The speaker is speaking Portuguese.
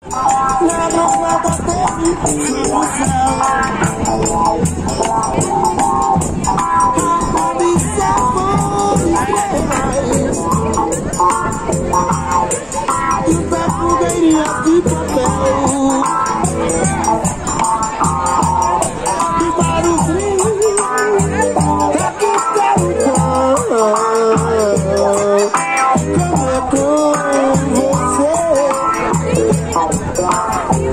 Na madrugada teve solução. A comissão foi mais. E da fogueirinha de papel. De barulhinho. É que quero como é com você.